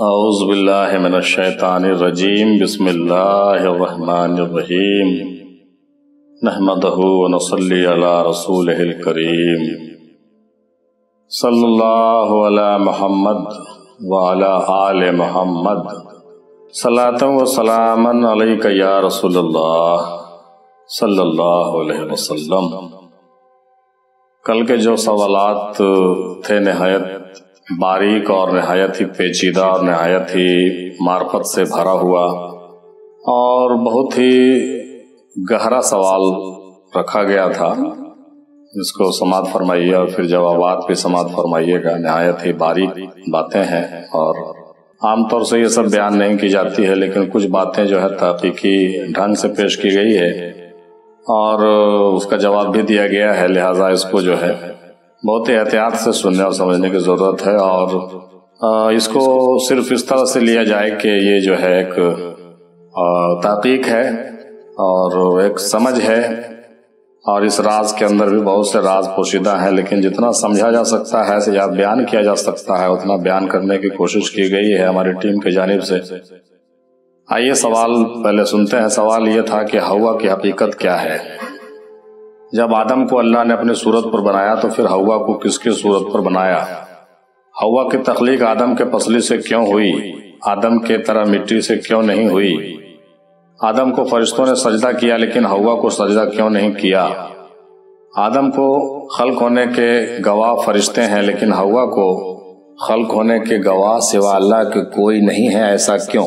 اعوذ باللہ من الشیطان الرجیم بسم اللہ الرحمن الرحیم نحمدہ ونصلی علی رسولہ الکریم صلی اللہ علی محمد وعلی آل محمد صلاۃ و سلاما علیک یا رسول اللہ صلی اللہ علیہ وسلم۔ کل کے جو سوالات تھے نہایت باریک اور نہایت ہی پیچیدہ اور نہایت ہی معرفت سے بھرا ہوا اور بہت ہی گہرا سوال رکھا گیا تھا، جس کو سماعت فرمائیے اور پھر جوابات بھی سماعت فرمائیے گا۔ نہایت ہی باریک باتیں ہیں اور عام طور سے یہ سب بیان نہیں کی جاتی ہے، لیکن کچھ باتیں جو ہے تحقیقی ڈھنگ سے پیش کی گئی ہے اور اس کا جواب بھی دیا گیا ہے، لہٰذا اس کو جو ہے بہت ہی احتیاط سے سننے اور سمجھنے کی ضرورت ہے، اور اس کو صرف اس طرح سے لیا جائے کہ یہ جو ہے ایک تحقیق ہے اور ایک سمجھ ہے، اور اس راز کے اندر بھی بہت سے راز پوشیدہ ہیں، لیکن جتنا سمجھا جا سکتا ہے یا بیان کیا جا سکتا ہے اتنا بیان کرنے کی کوشش کی گئی ہے ہماری ٹیم کی جانب سے۔ آئیے سوال پہلے سنتے ہیں۔ سوال یہ تھا کہ حوا کی حقیقت کیا ہے؟ جب آدم کو اللہ نے اپنی صورت پر بنایا تو پھر حوا کو کس کی صورت پر بنایا؟ حوا کی تخلیق آدم کے پسلی سے کیوں ہوئی؟ آدم کے طرح مٹی سے کیوں نہیں ہوئی؟ آدم کو فرشتوں نے سجدہ کیا لیکن حوا کو سجدہ کیوں نہیں کیا؟ آدم کو خلق ہونے کے گواہ فرشتے ہیں لیکن حوا کو خلق ہونے کے گواہ سوا اللہ کے کوئی نہیں ہے، ایسا کیوں؟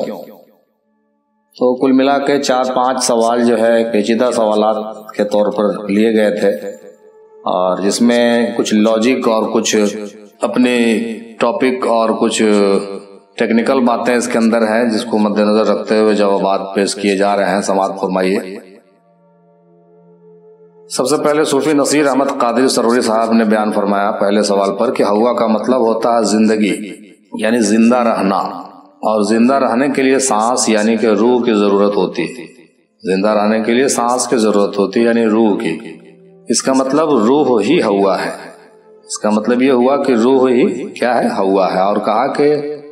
تو کل ملا کے 4-5 سوال جو ہے پیچیدہ سوالات کے طور پر لیے گئے تھے، اور جس میں کچھ لاجک اور کچھ اپنی ٹاپک اور کچھ ٹیکنیکل باتیں اس کے اندر ہیں، جس کو مد نظر رکھتے ہوئے جوابات پیش کیے جا رہے ہیں۔ سماعت فرمائیے۔ سب سے پہلے صوفی نصیر احمد قادری سروری صاحب نے بیان فرمایا پہلے سوال پر کہ حوا کا مطلب ہوتا ہے زندگی، یعنی زندہ رہنا، اور زندہ رہنے کے لیے سانس یعنی کہ روح کی ضرورت ہوتی ہے۔ زندہ رہنے کے لیے سانس کی ضرورت ہوتی ہے، یعنی روح کی۔ اس کا مطلب روح ہی حوا ہے۔ اس کا مطلب یہ ہوا کہ روح ہی کیا ہے؟ حوا ہے۔ اور کہا کہ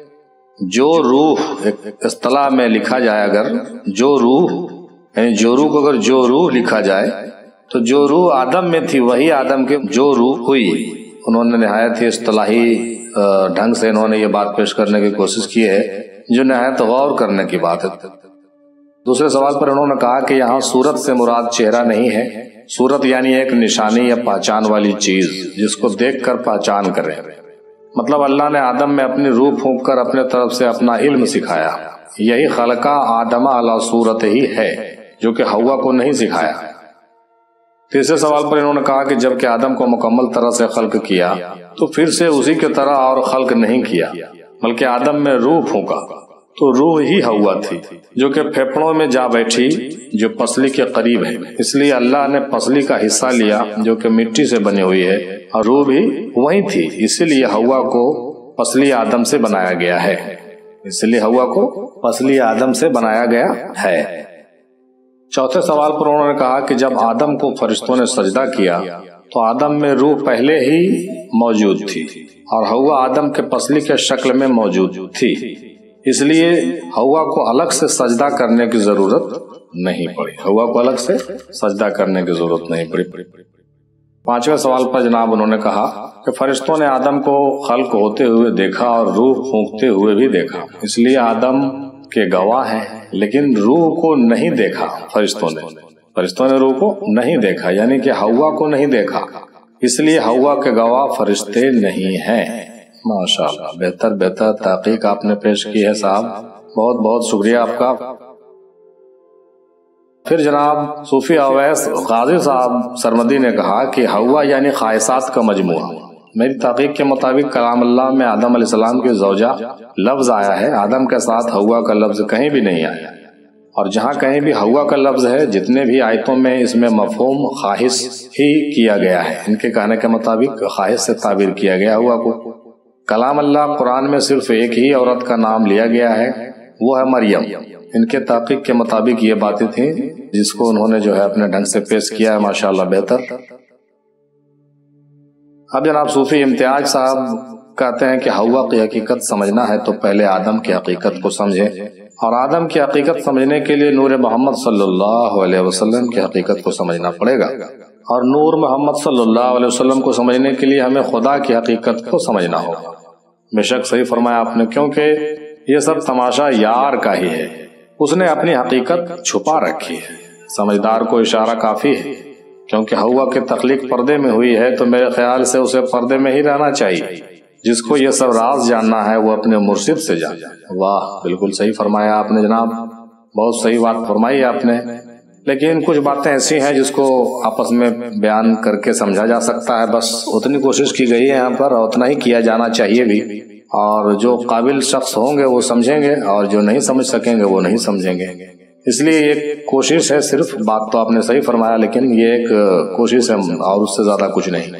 جو روح، ایک اصطلاح میں لکھا جائے اگر جو روح، یعنی جو روح کو اگر جو روح لکھا جائے تو جو روح آدم میں تھی وہی آدم کے جو روح ہوئی۔ انہوں نے نہایت ہی اصطلاحی ڈھنگ سے انہوں نے یہ بات پیش کرنے کی کوشش کی ہے جو نہایت غور کرنے کی بات ہے۔ دوسرے سوال پر انہوں نے کہا کہ یہاں صورت سے مراد چہرہ نہیں ہے، صورت یعنی ایک نشانی یا پہچان والی چیز جس کو دیکھ کر پہچان کرے۔ مطلب اللہ نے آدم میں اپنی روح پھونک کر اپنے طرف سے اپنا علم سکھایا، یہی خلقہ آدم علی صورت ہی ہے جو کہ حوا کو نہیں سکھایا۔ تیسرے سوال پر انہوں نے کہا کہ جب کہ آدم کو مکمل طرح سے خلق کیا تو پھر سے اسی کی طرح اور خلق نہیں کیا، بلکہ آدم میں روح پھونکا تو روح ہی حوا تھی جو کہ پھیپھڑوں میں جا بیٹھی، جو پسلی کے قریب ہے۔ اس لیے اللہ نے پسلی کا حصہ لیا جو کہ مٹی سے بنی ہوئی ہے، اور روح بھی وہی تھی، اسی لیے حوا کو پسلی آدم سے بنایا گیا ہے۔ اس لیے حوا کو پسلی آدم سے بنایا گیا ہے۔ چوتھے سوال پر انہوں نے کہا کہ جب آدم کو فرشتوں نے سجدہ کیا تو آدم میں روح پہلے ہی موجود تھی اور حوا آدم کے پسلی کے شکل میں موجود تھی، اس لیے حوا کو الگ سے سجدہ کرنے کی ضرورت نہیں پڑی۔ حوا کو الگ سے سجدہ کرنے کی ضرورت نہیں پڑی۔ پانچویں سوال پر جناب انہوں نے کہا کہ فرشتوں نے آدم کو خلق ہوتے ہوئے دیکھا اور روح پھونکتے ہوئے بھی دیکھا، اس لیے آدم کے گواہ ہیں، لیکن روح کو نہیں دیکھا۔ فرشتوں نے روح کو نہیں دیکھا، یعنی کہ حوا کو نہیں دیکھا، اس لیے حوا کے گواہ فرشتے نہیں ہیں۔ ماشاءاللہ، بہتر تحقیق آپ نے پیش کی ہے صاحب، بہت بہت شکریہ آپ کا۔ پھر جناب صوفی اویس غازی صاحب سرمدی نے کہا کہ حوا یعنی خواہشات کا مجموعہ۔ میری تحقیق کے مطابق کلام اللہ میں آدم علیہ السلام کی زوجہ لفظ آیا ہے، آدم کے ساتھ حوا کا لفظ کہیں بھی نہیں آیا، اور جہاں کہیں بھی حوا کا لفظ ہے جتنے بھی آیتوں میں اس میں مفہوم خواہش ہی کیا گیا ہے۔ ان کے کہنے کے مطابق خواہش سے تعبیر کیا گیا ہوا کو۔ کلام اللہ قرآن میں صرف ایک ہی عورت کا نام لیا گیا ہے، وہ ہے مریم۔ ان کے تحقیق کے مطابق یہ باتیں تھیں جس کو انہوں نے جو ہے اپنے ڈھنگ سے پیش کیا ہے، ماشاءاللہ بہتر۔ اب جناب صوفی امتیاز صاحب کہتے ہیں کہ ہوا کی حقیقت سمجھنا ہے تو پہلے آدم کی حقیقت کو سمجھیں، اور آدم کی حقیقت سمجھنے کے لیے نور محمد صلی اللہ علیہ وسلم کی حقیقت کو سمجھنا پڑے گا، اور نور محمد صلی اللہ علیہ وسلم کو سمجھنے کے لیے ہمیں خدا کی حقیقت کو سمجھنا ہوگا۔ بے شک صحیح فرمایا آپ نے، کیونکہ یہ سب تماشا یار کا ہی ہے، اس نے اپنی حقیقت چھپا رکھی ہے۔ سمجھدار کو اشارہ کافی ہے، کیونکہ ہوا کی تخلیق پردے میں ہوئی ہے تو میرے خیال سے اسے پردے میں ہی رہنا چاہیے۔ جس کو یہ سب راز جاننا ہے وہ اپنے مرشد سے جانے۔ واہ، بالکل صحیح فرمایا آپ نے جناب، بہت صحیح بات فرمائی آپ نے، لیکن کچھ باتیں ایسی ہیں جس کو آپس میں بیان کر کے سمجھا جا سکتا ہے، بس اتنی کوشش کی گئی ہے یہاں پر، اور اتنا ہی کیا جانا چاہیے بھی، اور جو قابل شخص ہوں گے وہ سمجھیں گے، اور جو نہیں سمجھ سکیں گے وہ نہیں سمجھیں گے۔ اس لیے ایک کوشش ہے، صرف بات تو آپ نے صحیح فرمایا، لیکن یہ ایک کوشش ہے اور اس سے زیادہ کچھ نہیں۔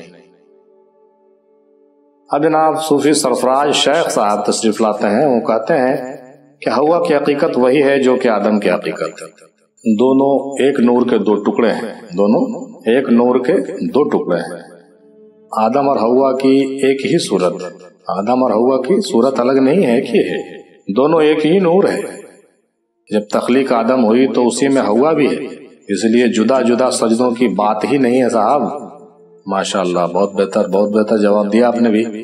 اب جناب صوفی سرفراز شیخ صاحب تشریف لاتے ہیں، وہ کہتے ہیں کہ ہوا کی حقیقت وہی ہے جو کہ آدم کی حقیقت ہے، دونوں ایک نور کے دو ٹکڑے ہیں، دونوں ایک نور کے دو ٹکڑے ہیں۔ آدم اور ہوا کی ایک ہی صورت، آدم اور ہوا کی صورت الگ نہیں ہے کہ ہے، دونوں ایک ہی نور ہے۔ جب تخلیق آدم ہوئی تو اسی میں ہوا بھی ہے، اس لیے جدا جدا سجدوں کی بات ہی نہیں ہے صاحب۔ ماشاءاللہ، بہت بہتر جواب دیا آپ نے بھی۔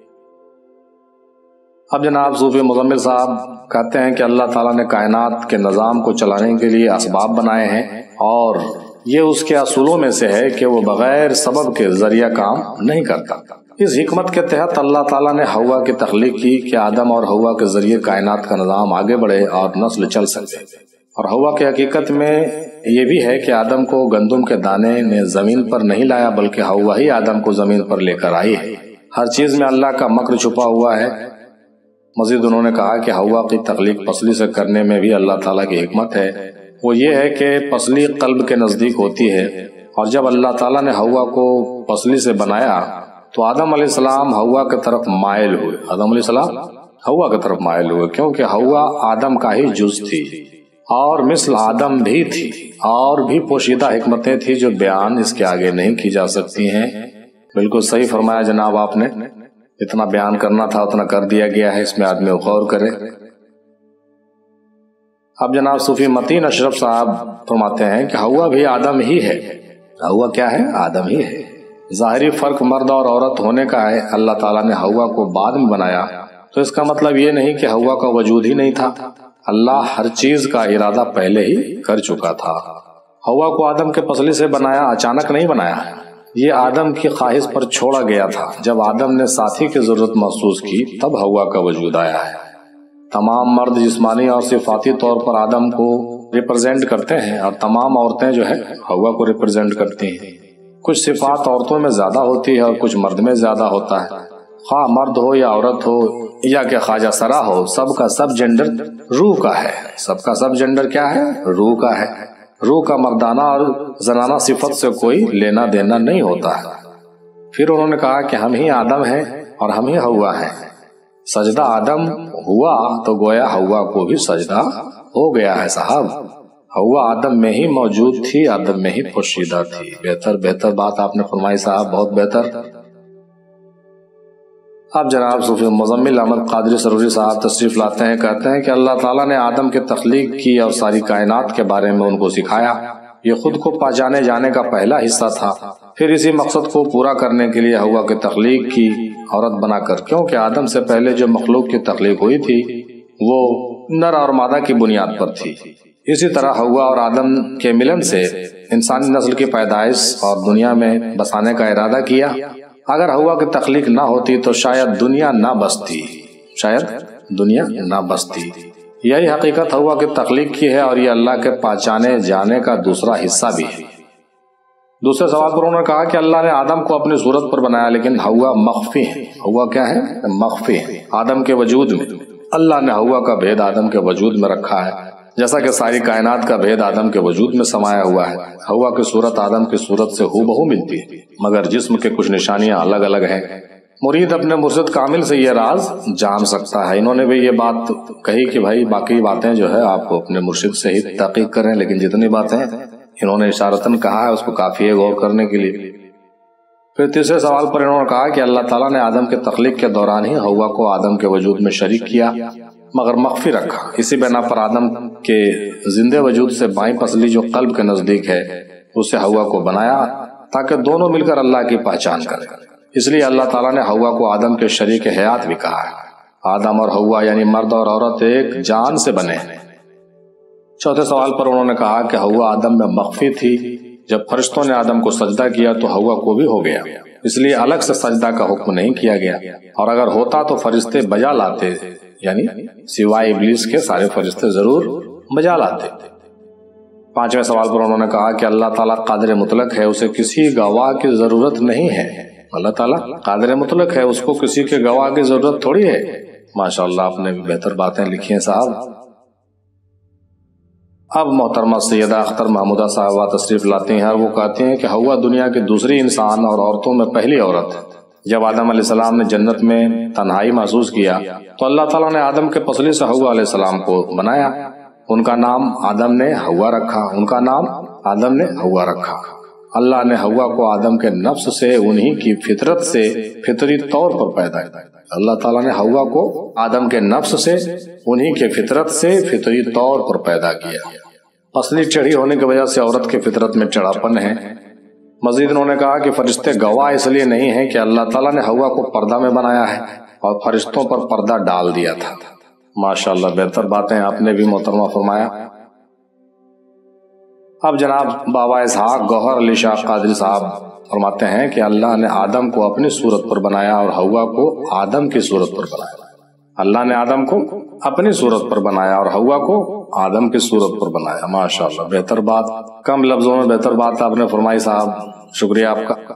اب جناب صوفی مزمل صاحب کہتے ہیں کہ اللہ تعالیٰ نے کائنات کے نظام کو چلانے کے لیے اسباب بنائے ہیں، اور یہ اس کے اصولوں میں سے ہے کہ وہ بغیر سبب کے ذریعہ کام نہیں کرتا۔ اس حکمت کے تحت اللہ تعالیٰ نے ہوا کی تخلیق کی کہ آدم اور ہوا کے ذریعے کائنات کا نظام آگے بڑھے اور نسل چل سکے۔ اور ہوا کی حقیقت میں یہ بھی ہے کہ آدم کو گندم کے دانے نے زمین پر نہیں لایا، بلکہ ہوا ہی آدم کو زمین پر لے کر آئی ہے۔ ہر چیز میں اللہ کا مکر چھپا ہوا ہے۔ مزید انہوں نے کہا کہ ہوا کی تخلیق پسلی سے کرنے میں بھی اللہ تعالیٰ کی حکمت ہے، وہ یہ ہے کہ پسلی قلب کے نزدیک ہوتی ہے، اور جب اللہ تعالیٰ نے ہوا کو پسلی سے بنایا تو آدم علیہ السلام ہوا کی طرف مائل ہوئے، آدم علیہ السلام ہوا کی طرف مائل ہوئے، کیونکہ ہوا آدم کا ہی جز تھی اور مثل آدم بھی تھی، اور بھی پوشیدہ حکمتیں تھی جو بیان اس کے آگے نہیں کی جا سکتی ہیں۔ بالکل صحیح فرمایا جناب آپ نے، اتنا بیان کرنا تھا اتنا کر دیا گیا ہے، اس میں آدمی غور کرے۔ اب جناب صوفی متین اشرف صاحب فرماتے ہیں کہ ہوا بھی آدم ہی ہے۔ ہوا کیا ہے؟ آدم ہی ہے۔ ظاہری فرق مرد اور عورت ہونے کا ہے، اللہ تعالیٰ نے ہوا کو بعد میں بنایا، تو اس کا مطلب یہ نہیں کہ ہوا کا وجود ہی نہیں تھا، اللہ ہر چیز کا ارادہ پہلے ہی کر چکا تھا۔ ہوا کو آدم کے پسلی سے بنایا، اچانک نہیں بنایا، یہ آدم کی خواہش پر چھوڑا گیا تھا۔ جب آدم نے ساتھی کی ضرورت محسوس کی تب ہوا کا وجود آیا ہے۔ تمام مرد جسمانی اور صفاتی طور پر آدم کو ریپرزینٹ کرتے ہیں، اور تمام عورتیں جو ہے ہوا کو ریپرزینٹ کرتی ہیں۔ کچھ صفات عورتوں میں زیادہ ہوتی ہے اور کچھ مرد میں زیادہ ہوتا ہے، خواہ مرد ہو یا عورت ہو یا کہ خواجہ سرا ہو، سب کا سب جینڈر روح کا ہے۔ سب کا سب جینڈر کیا ہے؟ روح کا ہے۔ روح کا مردانہ اور زنانہ صفت سے کوئی لینا دینا نہیں ہوتا ہے۔ پھر انہوں نے کہا کہ ہم ہی آدم ہیں اور ہم ہی ہوا ہیں۔ سجدہ آدم ہوا تو گویا ہوا کو بھی سجدہ ہو گیا ہے صاحب۔ ہوا آدم میں ہی موجود تھی، آدم میں ہی پوشیدہ تھی۔ بہتر بات آپ نے فرمائی صاحب، بہت بہتر۔ اب جناب صوفی مزمل احمد قادری سروری صاحب تشریف لاتے ہیں، کہتے ہیں کہ اللہ تعالیٰ نے آدم کی تخلیق کی اور ساری کائنات کے بارے میں ان کو سکھایا۔ یہ خود کو پہچانے جانے کا پہلا حصہ تھا۔ پھر اسی مقصد کو پورا کرنے کے لیے ہوا کی تخلیق کی عورت بنا کر، کیونکہ آدم سے پہلے جو مخلوق کی تخلیق ہوئی تھی وہ نر اور مادہ کی بنیاد پر تھی۔ اسی طرح ہوا اور آدم کے ملن سے انسانی نسل کی پیدائش اور دنیا میں بسانے کا ارادہ کیا۔ اگر ہوا کی تخلیق نہ ہوتی تو شاید دنیا نہ بستی۔ یہی حقیقت ہوا کی تخلیق کی ہے، اور یہ اللہ کے پہچانے جانے کا دوسرا حصہ بھی ہے۔ دوسرے سوال پر انہوں نے کہا کہ اللہ نے آدم کو اپنی صورت پر بنایا، لیکن ہوا مخفی ہے۔ ہوا کیا ہے؟ مخفی ہے آدم کے وجود میں۔ اللہ نے ہوا کا بھید آدم کے وجود میں رکھا ہے، جیسا کہ ساری کائنات کا بھید آدم کے وجود میں سمایا ہوا ہے۔ ہوا کی صورت آدم کی صورت سے ہو بہو ملتی ہے، مگر جسم کے کچھ نشانیاں الگ الگ ہیں۔ مرید اپنے مرشد کامل سے یہ راز جان سکتا ہے۔ انہوں نے بھی یہ بات کہی کہ بھائی باقی باتیں جو ہے آپ کو اپنے مرشد سے ہی تحقیق کریں، لیکن جتنی باتیں انہوں نے اشارتاً کہا ہے اس کو کافی ہے غور کرنے کے لیے۔ پھر تیسرے سوال پر انہوں نے کہا کہ اللہ تعالیٰ نے آدم کے تخلیق کے دوران ہی حوا کو آدم کے وجود میں شریک کیا مگر مخفی رکھا، اسی بنا پر آدم کے زندہ وجود سے بائیں پسلی جو قلب کے نزدیک ہے اسے حوا کو بنایا تاکہ دونوں مل کر اللہ کی پہچان کریں، اس لیے اللہ تعالیٰ نے حوا کو آدم کے شریک حیات بھی کہا ہے۔ آدم اور حوا یعنی مرد اور عورت ایک جان سے بنے ہیں۔ چوتھے سوال پر انہوں نے کہا کہ حوا آدم میں مخفی تھی، جب فرشتوں نے آدم کو سجدہ کیا تو حوا کو بھی ہو گیا، اس لیے الگ سے سجدہ کا حکم نہیں کیا گیا، اور اگر ہوتا تو فرشتے بجا لاتے، یعنی سوائے ابلیس کے سارے فرشتے ضرور بجا لاتے۔ پانچویں سوال پر انہوں نے کہا کہ اللہ تعالیٰ قادر مطلق ہے، اسے کسی گواہ کی ضرورت نہیں ہے۔ اللہ تعالیٰ قادر مطلق ہے، اس کو کسی کے گواہ کی ضرورت تھوڑی ہے۔ ماشاءاللہ آپ نے بھی بہتر باتیں لکھی ہیں صاحب۔ اب محترمہ سیدہ اختر محمودہ صاحبہ تشریف لاتی ہیں اور وہ کہتی ہیں کہ حوا دنیا کی دوسری انسان اور عورتوں میں پہلی عورت ہے۔ جب آدم علیہ السلام نے جنت میں تنہائی محسوس کیا تو اللہ تعالیٰ نے آدم کے پسلی سے حوا علیہ السلام کو بنایا، ان کا نام آدم نے حوا رکھا۔ اللہ نے حوا کو آدم کے نفس سے انہی کی فطرت سے فطری طور پر پیدا کیا۔ اللہ تعالیٰ نے حوا کو آدم کے نفس سے انہی کے فطرت سے فطری طور پر پیدا کیا۔ پسلی چڑھی ہونے کی وجہ سے عورت کے فطرت میں چڑھاپن ہے۔ مزید انہوں نے کہا کہ فرشتے گواہ اس لیے نہیں ہیں کہ اللہ تعالیٰ نے حوا کو پردہ میں بنایا ہے اور فرشتوں پر پردہ ڈال دیا تھا۔ ماشاءاللہ بہتر باتیں آپ نے بھی محترمہ فرمایا۔ اب جناب بابا اسحاق گوہر علی شاہ قادری صاحب فرماتے ہیں کہ اللہ نے آدم کو اپنی صورت پر بنایا اور حوا کو آدم کی صورت پر بنایا۔ اللہ نے آدم کو اپنی صورت پر بنایا اور حوا کو آدم کی صورت پر بنایا۔ ماشاءاللہ بہتر بات، کم لفظوں میں بہتر بات آپ نے فرمائی صاحب، شکریہ آپ کا۔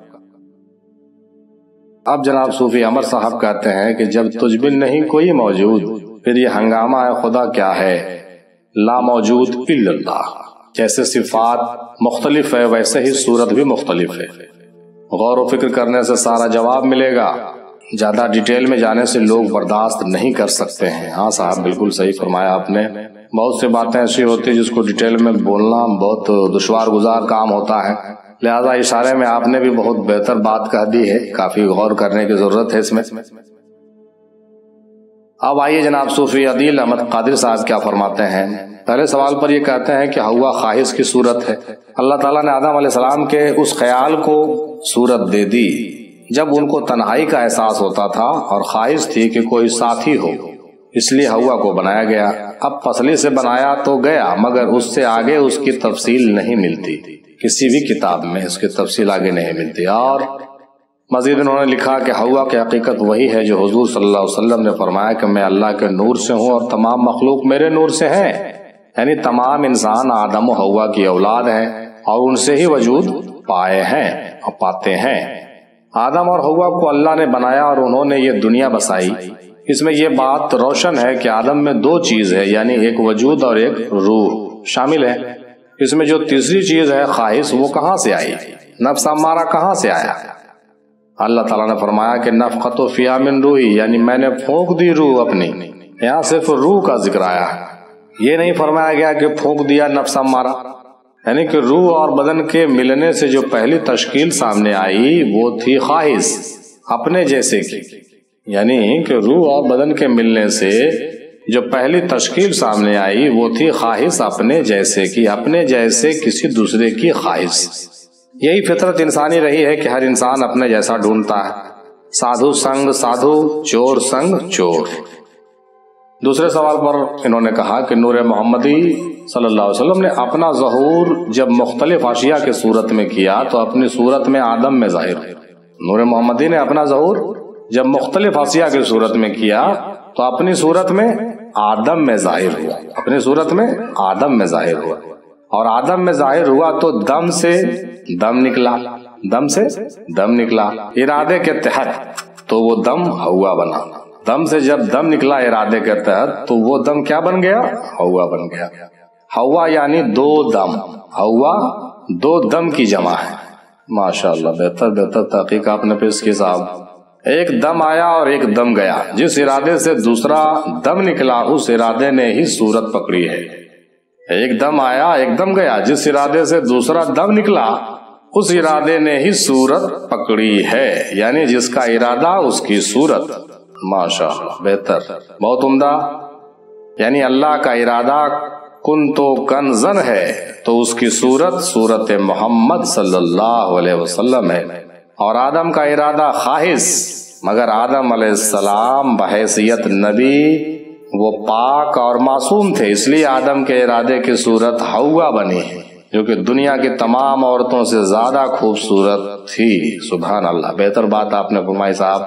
اب جناب صوفی عمر صاحب کہتے ہیں کہ جب تجھ بن نہیں کوئی موجود پھر یہ ہنگامہ ہے خدا کیا ہے، لا موجود الا اللہ۔ جیسے صفات مختلف ہے ویسے ہی صورت بھی مختلف ہے۔ غور و فکر کرنے سے سارا جواب ملے گا، زیادہ ڈیٹیل میں جانے سے لوگ برداشت نہیں کر سکتے ہیں۔ ہاں صاحب بالکل صحیح فرمایا آپ نے، بہت سی باتیں ایسی ہوتی جس کو ڈیٹیل میں بولنا بہت دشوار گزار کام ہوتا ہے، لہذا اشارے میں آپ نے بھی بہت بہتر بات کہہ دی ہے، کافی غور کرنے کی ضرورت ہے اس میں۔ اب آئیے جناب صوفی عدیل احمد قادری صاحب کیا فرماتے ہیں۔ پہلے سوال پر یہ کہتے ہیں کہ حوا خواہش کی صورت ہے۔ اللہ تعالیٰ نے آدم علیہ السلام کے اس خیال کو صورت دے دی جب ان کو تنہائی کا احساس ہوتا تھا اور خواہش تھی کہ کوئی ساتھی ہو، اس لیے حوا کو بنایا گیا۔ اب پسلی سے بنایا تو گیا مگر اس سے آگے اس کی تفصیل نہیں ملتی، کسی بھی کتاب میں اس کی تفصیل آگے نہیں ملتی۔ اور مزید انہوں نے لکھا کہ حوا کی حقیقت وہی ہے جو حضور صلی اللہ علیہ وسلم نے فرمایا کہ میں اللہ کے نور سے ہوں اور تمام مخلوق میرے نور سے ہیں، یعنی تمام انسان آدم و حوا کی اولاد ہیں اور ان سے ہی وجود پائے ہیں اور پاتے ہیں۔ آدم اور حوا کو اللہ نے بنایا اور انہوں نے یہ دنیا بسائی۔ اس میں یہ بات روشن ہے کہ آدم میں دو چیز ہے، یعنی ایک وجود اور ایک روح شامل ہے۔ اس میں جو تیسری چیز ہے خواہش، وہ کہاں سے آئی؟ نفس امارہ کہاں سے آیا؟ اللہ تعالیٰ نے فرمایا کہ نفخت فیہا من روحی، یعنی میں نے پھونک دی روح اپنی۔ یہاں صرف روح کا ذکر آیا ہے، یہ نہیں فرمایا گیا کہ پھونک دیا نفس امارہ، یعنی کہ روح اور بدن کے ملنے سے جو پہلی تشکیل سامنے آئی وہ تھی خواہش اپنے جیسے کی، یعنی کہ روح اور بدن کے ملنے سے جو پہلی تشکیل سامنے آئی وہ تھی خواہش اپنے جیسے کی، اپنے جیسے کسی دوسرے کی خواہش۔ یہی فطرت انسانی رہی ہے کہ ہر انسان اپنے جیسا ڈھونڈتا ہے، سادھو سنگ سادھو، چور سنگ چور۔ دوسرے سوال پر انہوں نے کہا کہ نور محمدی صلی اللہ علیہ وسلم نے اپنا ظہور جب مختلف اشیاء کے صورت میں کیا تو اپنی صورت میں آدم میں ظاہر ہوا۔ نور محمدی نے اپنا ظہور جب مختلف اشیاء کی صورت میں کیا تو اپنی صورت میں آدم میں ظاہر ہوا، اپنی صورت میں آدم میں ظاہر ہوا، اور آدم میں ظاہر ہوا تو دم سے دم نکلا، دم سے دم نکلا ارادے کے تحت، تو وہ دم حوا بنا۔ دم سے جب دم نکلا ارادے کے تحت تو وہ دم کیا بن گیا؟ حوا بن گیا۔ حوا یعنی دو دم، حوا دو دم کی جمع ہے۔ ماشاءاللہ بہتر بہتر تحقیق آپ نے پیش کی صاحب۔ ایک دم آیا اور ایک دم گیا، جس ارادے سے دوسرا دم نکلا اس ارادے نے ہی صورت پکڑی ہے۔ ایک دم آیا ایک دم گیا، جس ارادے سے دوسرا دم نکلا اس ارادے نے ہی صورت پکڑی ہے، یعنی جس کا ارادہ اس کی صورت۔ ماشاءاللہ، بہتر، بہت عمدہ۔ یعنی اللہ کا ارادہ کن تو کنزن ہے تو اس کی صورت صورت محمد صلی اللہ علیہ وسلم ہے، اور آدم کا ارادہ خواہش، مگر آدم علیہ السلام بحیثیت نبی وہ پاک اور معصوم تھے، اس لیے آدم کے ارادے کی صورت حوا بنی، جو کہ دنیا کی تمام عورتوں سے زیادہ خوبصورت تھی۔ سبحان اللہ، بہتر بات آپ نے فرمائی صاحب۔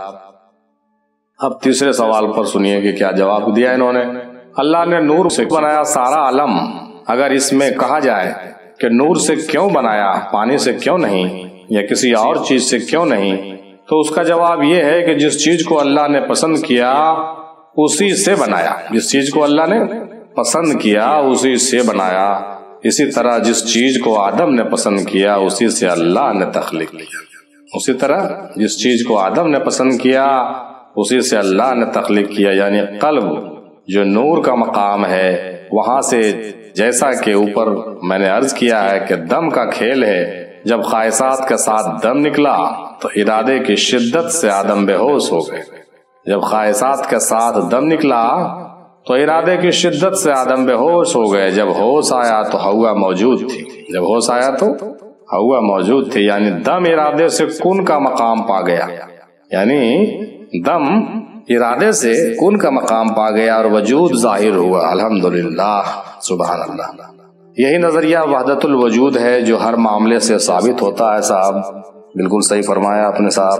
اب تیسرے سوال پر سنیے کہ کیا جواب دیا انہوں نے۔ اللہ نے نور سے بنایا سارا عالم، اگر اس میں کہا جائے کہ نور سے کیوں بنایا، پانی سے کیوں نہیں، یا کسی اور چیز سے کیوں نہیں، تو اس کا جواب یہ ہے کہ جس چیز کو اللہ نے پسند کیا اسی سے بنایا، جس چیز کو اللہ نے پسند کیا اسی سے بنایا۔ اسی طرح جس چیز کو آدم نے پسند کیا اسی سے اللہ نے تخلیق کیا، اسی طرح جس چیز کو آدم نے پسند کیا اسی سے اللہ نے تخلیق کیا، یعنی قلب جو نور کا مقام ہے وہاں سے، جیسا کہ اوپر میں نے عرض کیا ہے کہ دم کا کھیل ہے، جب خواہشات کے ساتھ دم نکلا تو ارادے کی شدت سے آدم بے ہوش ہو گئے، جب خواہشات کے ساتھ دم نکلا تو ارادے کی شدت سے آدم بے ہوش ہو گئے، جب ہوش آیا تو حوا موجود تھی، جب ہوش آیا تو حوا موجود تھی، یعنی دم ارادے سے کن کا مقام پا گیا، یعنی دم ارادے سے کن کا مقام پا گیا اور وجود ظاہر ہوا۔ الحمدللہ، سبحان اللہ۔ یہی نظریہ وحدت الوجود ہے جو ہر معاملے سے ثابت ہوتا ہے صاحب، بالکل صحیح فرمایا آپ نے صاحب۔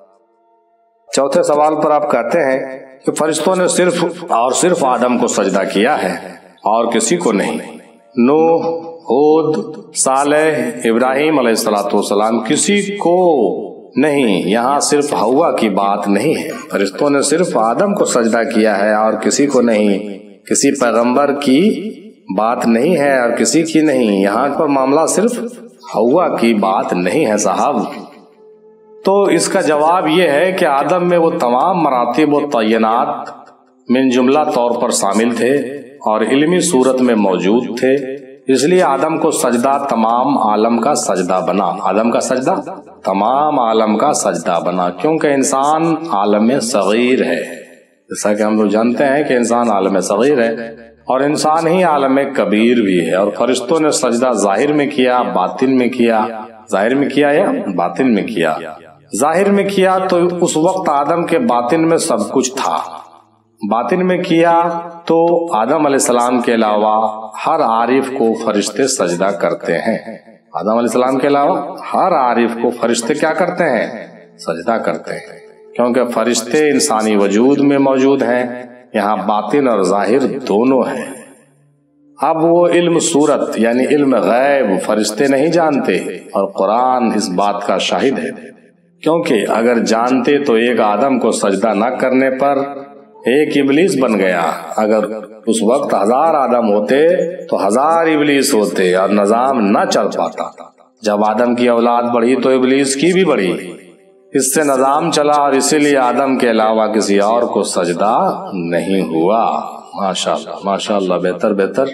چوتھے سوال پر آپ کہتے ہیں کہ فرشتوں نے صرف آدم کو سجدہ کیا ہے اور کسی کو نہیں۔ نوح، ہود، صالح، ابراہیم علیہ السلام کسی کو نہیں، یہاں صرف حوا کی بات نہیں ہے۔ فرشتوں نے صرف آدم کو سجدہ کیا ہے اور کسی کو نہیں، کسی پیغمبر کی بات نہیں ہے اور کسی کی نہیں، یہاں پر معاملہ صرف حوا کی بات نہیں ہے صاحب۔ تو اس کا جواب یہ ہے کہ آدم میں وہ تمام مراتب و تعینات من جملہ طور پر شامل تھے اور علمی صورت میں موجود تھے، اس لیے آدم کو سجدہ تمام عالم کا سجدہ بنا، آدم کا سجدہ تمام عالم کا سجدہ بنا، کیونکہ انسان عالم صغیر ہے، جیسا کہ ہم لوگ جانتے ہیں کہ انسان عالم صغیر ہے اور انسان ہی عالم کبیر بھی ہے، اور فرشتوں نے سجدہ ظاہر میں کیا، باطن میں کیا، ظاہر میں کیا یا باطن میں کیا؟ ظاہر میں کیا تو اس وقت آدم کے باطن میں سب کچھ تھا، باطن میں کیا تو آدم علیہ السلام کے علاوہ ہر عارف کو فرشتے سجدہ کرتے ہیں، آدم علیہ السلام کے علاوہ ہر عارف کو فرشتے کیا کرتے ہیں؟ سجدہ کرتے ہیں، کیونکہ فرشتے انسانی وجود میں موجود ہیں، یہاں باطن اور ظاہر دونوں ہیں۔ اب وہ علم صورت یعنی علم غیب فرشتے نہیں جانتے، اور قرآن اس بات کا شاہد ہے، کیونکہ اگر جانتے تو ایک آدم کو سجدہ نہ کرنے پر ایک ابلیس بن گیا، اگر اس وقت 1000 آدم ہوتے تو 1000 ابلیس ہوتے اور نظام نہ چل پاتا۔ جب آدم کی اولاد بڑھی تو ابلیس کی بھی بڑھی، اس سے نظام چلا، اور اسی لیے آدم کے علاوہ کسی اور کو سجدہ نہیں ہوا۔ ماشاءاللہ ماشاءاللہ، بہتر بہتر۔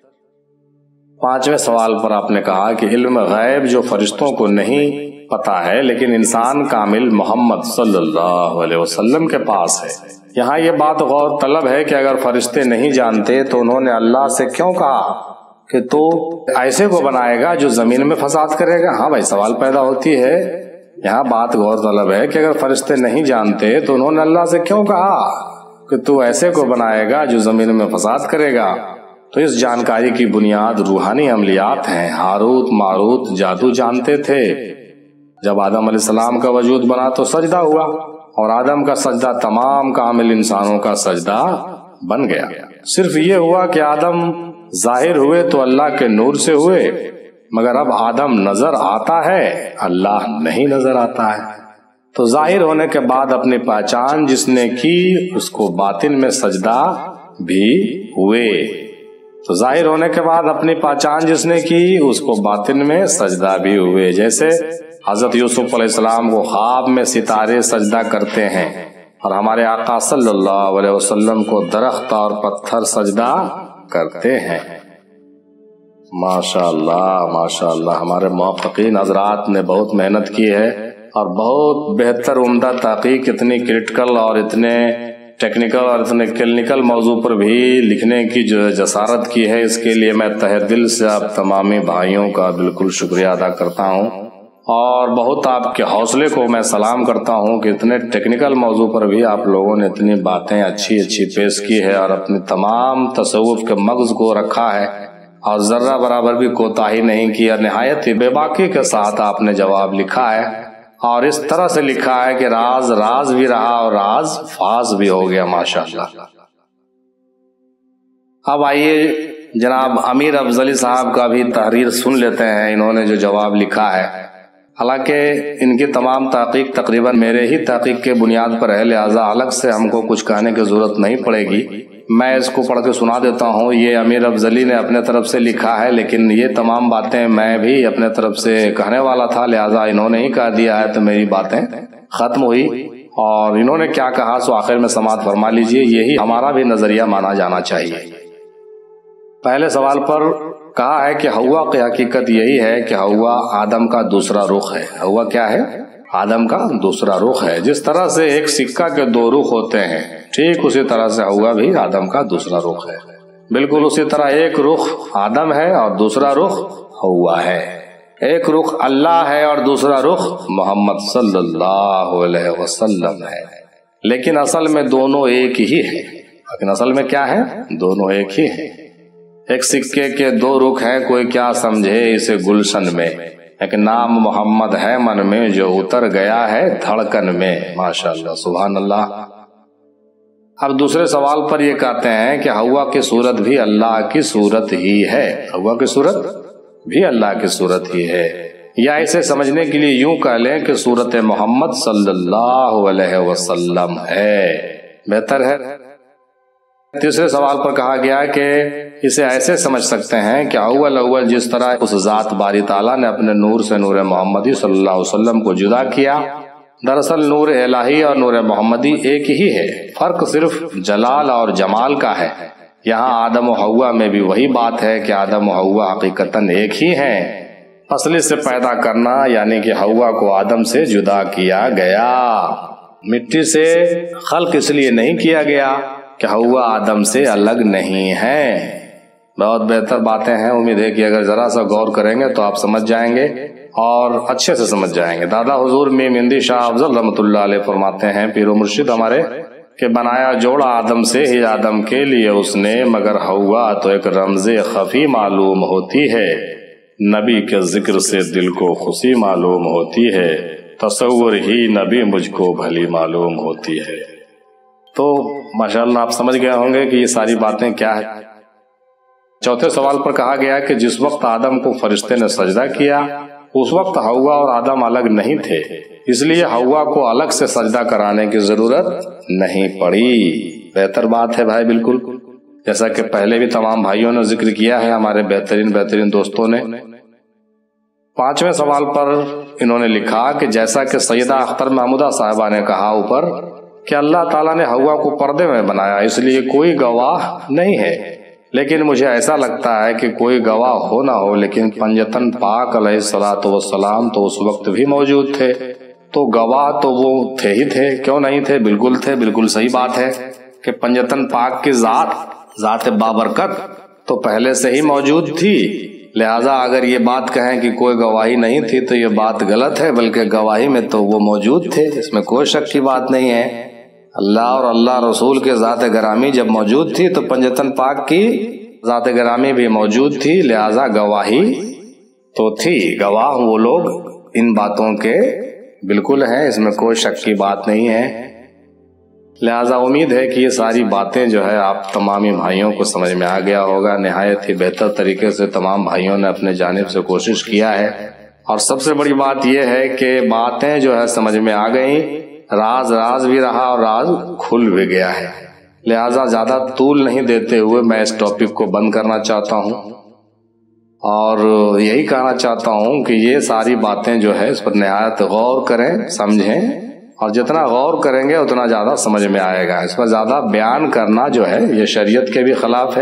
پانچویں سوال پر آپ نے کہا کہ علم غیب جو فرشتوں کو نہیں پتا ہے لیکن انسان کامل محمد صلی اللہ علیہ وسلم کے پاس ہے۔ یہاں یہ بات غور طلب ہے کہ اگر فرشتے نہیں جانتے تو انہوں نے اللہ سے کیوں کہا کہ تو ایسے کو بنائے گا جو زمین میں فساد کرے گا؟ ہاں بھائی، سوال پیدا ہوتی ہے، یہاں بات غور طلب ہے کہ اگر فرشتے نہیں جانتے تو انہوں نے اللہ سے کیوں کہا کہ تو ایسے کو بنائے گا جو زمین میں فساد کرے گا؟ تو اس جانکاری کی بنیاد روحانی عملیات ہیں۔ ہاروت ماروت جادو جانتے تھے، جب آدم علیہ السلام کا وجود بنا تو سجدہ ہوا، اور آدم کا سجدہ تمام کامل انسانوں کا سجدہ بن گیا۔ صرف یہ ہوا کہ آدم ظاہر ہوئے تو اللہ کے نور سے ہوئے، مگر اب آدم نظر آتا ہے، اللہ نہیں نظر آتا ہے، تو ظاہر ہونے کے بعد اپنی پہچان جس نے کی اس کو باطن میں سجدہ بھی ہوئے، تو ظاہر ہونے کے بعد اپنی پہچان جس نے کی اس کو باطن میں سجدہ بھی ہوئے۔ جیسے حضرت یوسف علیہ السلام کو خواب میں ستارے سجدہ کرتے ہیں، اور ہمارے آقا صلی اللہ علیہ وسلم کو درخت اور پتھر سجدہ کرتے ہیں۔ ماشاء اللہ ہمارے محققین حضرات نے بہت محنت کی ہے اور بہت بہتر عمدہ تحقیق، اتنی کریٹیکل اور اتنے ٹیکنیکل اور اتنے کلینکل موضوع پر بھی لکھنے کی جو جسارت کی ہے، اس کے لیے میں تہہ دل سے آپ تمامی بھائیوں کا بالکل شکریہ ادا کرتا ہوں، اور بہت آپ کے حوصلے کو میں سلام کرتا ہوں کہ اتنے ٹیکنیکل موضوع پر بھی آپ لوگوں نے اتنی باتیں اچھی پیش کی ہے اور اپنی تمام تصوف کے مغز کو رکھا ہے اور ذرہ برابر بھی کوتاہی نہیں کی، اور نہایت ہی بے باکی کے ساتھ آپ نے جواب لکھا ہے، اور اس طرح سے لکھا ہے کہ راز راز بھی رہا اور راز فاز بھی ہو گیا ماشاءاللہ۔ اب آئیے جناب امیر افضلی صاحب کا بھی تحریر سن لیتے ہیں، انہوں نے جو جواب لکھا ہے۔ حالانکہ ان کی تمام تحقیق تقریباً میرے ہی تحقیق کے بنیاد پر ہے، لہٰذا الگ سے ہم کو کچھ کہنے کی ضرورت نہیں پڑے گی، میں اس کو پڑھ کے سنا دیتا ہوں۔ یہ امیر افضلی نے اپنے طرف سے لکھا ہے، لیکن یہ تمام باتیں میں بھی اپنے طرف سے کہنے والا تھا، لہٰذا انہوں نے ہی کہہ دیا ہے تو میری باتیں ختم ہوئی، اور انہوں نے کیا کہا سو آخر میں سماعت فرما لیجئے، یہی ہمارا بھی نظریہ مانا جانا چاہیے۔ پہلے سوال پر کہا ہے کہ ہوا کی حقیقت یہی ہے کہ ہوا آدم کا دوسرا رخ ہے۔ ہوا کیا ہے؟ آدم کا دوسرا رخ ہے۔ جس طرح سے ایک سکہ کے دو رخ ہوتے ہیں، ٹھیک اسی طرح سے ہوا بھی آدم کا دوسرا رخ ہے، بالکل اسی طرح ایک رخ آدم ہے اور دوسرا رخ ہوا ہے، ایک رخ اللہ ہے اور دوسرا رخ محمد صلی اللہ علیہ وسلم ہے، لیکن اصل میں دونوں ایک ہی ہے۔ لیکن اصل میں کیا ہے؟ دونوں ایک ہی ہے۔ ایک سکے کے دو رخ ہیں، کوئی کیا سمجھے اسے گلشن میں، ایک نام محمد ہے من میں جو اتر گیا ہے دھڑکن میں، ماشاءاللہ سبحان اللہ۔ اب دوسرے سوال پر یہ کہتے ہیں کہ ہوا کی صورت بھی اللہ کی صورت ہی ہے۔ ہوا کی صورت بھی اللہ کی صورت ہی ہے، یا اسے سمجھنے کے لیے یوں کہہ لیں کہ صورت محمد صلی اللہ علیہ وسلم ہے، بہتر ہے۔ تیسرے سوال پر کہا گیا کہ اسے ایسے سمجھ سکتے ہیں کہ اول جس طرح اس ذات باری تعالیٰ نے اپنے نور سے نور محمدی صلی اللہ علیہ وسلم کو جدا کیا، دراصل نور الہی اور نور محمدی ایک ہی ہے، فرق صرف جلال اور جمال کا ہے۔ یہاں آدم و حوا میں بھی وہی بات ہے کہ آدم و حوا حقیقتاً ایک ہی ہیں۔ اصلی سے پیدا کرنا یعنی کہ حوا کو آدم سے جدا کیا گیا، مٹی سے خلق اس لیے نہیں کیا گیا کہ حوا آدم سے الگ نہیں ہے۔ بہت بہتر باتیں ہیں، امید ہے کہ اگر ذرا سا غور کریں گے تو آپ سمجھ جائیں گے اور اچھے سے سمجھ جائیں گے۔ دادا حضور میم ہندی شاہ افضل رحمۃ اللہ علیہ فرماتے ہیں، پیر و مرشد ہمارے، کہ بنایا جوڑا آدم سے ہی آدم کے لیے اس نے، مگر حوا تو ایک رمز خفی معلوم ہوتی ہے، نبی کے ذکر سے دل کو خوشی معلوم ہوتی ہے، تصور ہی نبی مجھ کو بھلی معلوم ہوتی ہے۔ تو ماشاءاللہ آپ سمجھ گئے ہوں گے کہ یہ ساری باتیں کیا ہے۔ چوتھے سوال پر کہا گیا کہ جس وقت آدم کو فرشتے نے سجدہ کیا اس وقت حوا اور آدم الگ نہیں تھے، اس لیے حوا کو الگ سے سجدہ کرانے کی ضرورت نہیں پڑی۔ بہتر بات ہے بھائی، بالکل جیسا کہ پہلے بھی تمام بھائیوں نے ذکر کیا ہے، ہمارے بہترین دوستوں نے۔ پانچویں سوال پر انہوں نے لکھا کہ جیسا کہ سیدہ اختر محمودہ صاحبہ نے کہا اوپر کہ اللہ تعالیٰ نے حوا کو پردے میں بنایا، اس لیے کوئی گواہ نہیں ہے، لیکن مجھے ایسا لگتا ہے کہ کوئی گواہ ہو نہ ہو لیکن پنجتن پاک علیہ الصلوۃ والسلام تو اس وقت بھی موجود تھے، تو گواہ تو وہ تھے ہی تھے، کیوں نہیں تھے؟ بالکل تھے، بالکل صحیح بات ہے کہ پنجتن پاک کی ذات بابرکت تو پہلے سے ہی موجود تھی، لہذا اگر یہ بات کہیں کہ کوئی گواہی نہیں تھی تو یہ بات غلط ہے، بلکہ گواہی میں تو وہ موجود تھے، اس میں کوئی شک کی بات نہیں ہے۔ اللہ اور اللہ رسول کے ذات گرامی جب موجود تھی تو پنجتن پاک کی ذات گرامی بھی موجود تھی، لہذا گواہی تو تھی، گواہ وہ لوگ ان باتوں کے بالکل ہیں، اس میں کوئی شک کی بات نہیں ہے۔ لہذا امید ہے کہ یہ ساری باتیں جو ہے آپ تمامی بھائیوں کو سمجھ میں آ گیا ہوگا۔ نہایت ہی بہتر طریقے سے تمام بھائیوں نے اپنے جانب سے کوشش کیا ہے، اور سب سے بڑی بات یہ ہے کہ باتیں جو ہے سمجھ میں آ گئیں، راز بھی رہا اور راز کھل بھی گیا ہے۔ لہذا زیادہ طول نہیں دیتے ہوئے میں اس ٹاپک کو بند کرنا چاہتا ہوں، اور یہی کہنا چاہتا ہوں کہ یہ ساری باتیں جو ہے اس پر نہایت غور کریں، سمجھیں، اور جتنا غور کریں گے اتنا زیادہ سمجھ میں آئے گا۔ اس پر زیادہ بیان کرنا جو ہے یہ شریعت کے بھی خلاف ہے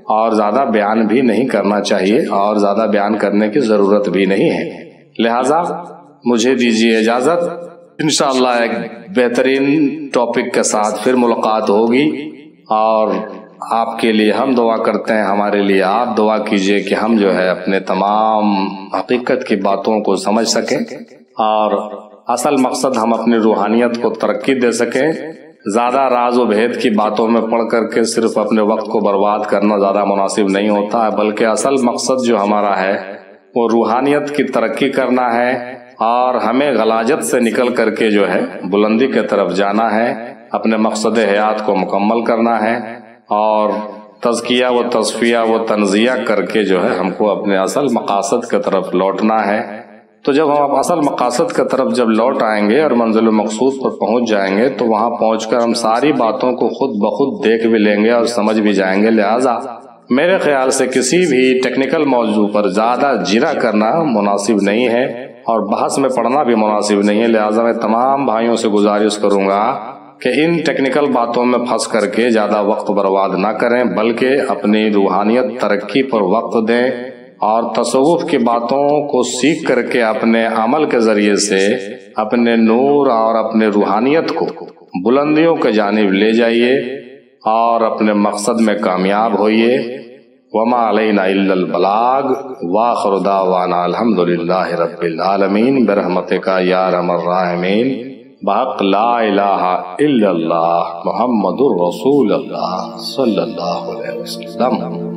اور زیادہ بیان بھی نہیں کرنا چاہیے اور زیادہ بیان کرنے کی ضرورت بھی نہیں ہے. لہٰذا مجھے دیجیے اجازت. انشاءاللہ ایک بہترین ٹاپک کے ساتھ پھر ملاقات ہوگی، اور آپ کے لیے ہم دعا کرتے ہیں، ہمارے لیے آپ دعا کیجیے کہ ہم جو ہے اپنے تمام حقیقت کی باتوں کو سمجھ سکیں اور اصل مقصد ہم اپنی روحانیت کو ترقی دے سکیں. زیادہ راز و بھید کی باتوں میں پڑھ کر کے صرف اپنے وقت کو برباد کرنا زیادہ مناسب نہیں ہوتا ہے، بلکہ اصل مقصد جو ہمارا ہے وہ روحانیت کی ترقی کرنا ہے، اور ہمیں غلاجت سے نکل کر کے جو ہے بلندی کی طرف جانا ہے، اپنے مقصد حیات کو مکمل کرنا ہے، اور تزکیہ و تصفیہ و تنزیہ کر کے جو ہے ہم کو اپنے اصل مقاصد کی طرف لوٹنا ہے. تو جب ہم اصل مقاصد کی طرف جب لوٹ آئیں گے اور منزل مقصود پر پہنچ جائیں گے تو وہاں پہنچ کر ہم ساری باتوں کو خود بخود دیکھ بھی لیں گے اور سمجھ بھی جائیں گے. لہٰذا میرے خیال سے کسی بھی ٹیکنیکل موضوع پر زیادہ جرا کرنا مناسب نہیں ہے اور بحث میں پڑھنا بھی مناسب نہیں ہے. لہٰذا میں تمام بھائیوں سے گزارش کروں گا کہ ان ٹیکنیکل باتوں میں پھنس کر کے زیادہ وقت برباد نہ کریں، بلکہ اپنی روحانیت ترقی پر وقت دیں اور تصوف کی باتوں کو سیکھ کر کے اپنے عمل کے ذریعے سے اپنے نور اور اپنے روحانیت کو بلندیوں کے جانب لے جائیے اور اپنے مقصد میں کامیاب ہوئیے. وما علینا الا البلاغ وآخر دعوانا الحمدللہ رب العالمین برحمتک یا ارحم الراحمین بحق لا الہ الا اللہ محمد الرسول اللہ صلی اللہ علیہ وسلم.